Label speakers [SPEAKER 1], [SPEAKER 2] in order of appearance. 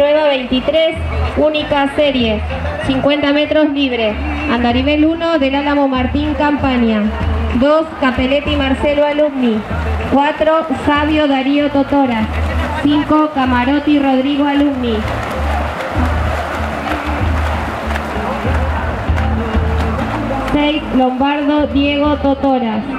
[SPEAKER 1] Prueba 23, única serie, 50 metros libre. Andarivel 1, del Álamo Martín Campaña. 2, Capelletti Marcelo Alumni. 4, Sabio Darío Totora. 5, Camarotti Rodrigo Alumni. 6, Lombardo Diego Totora.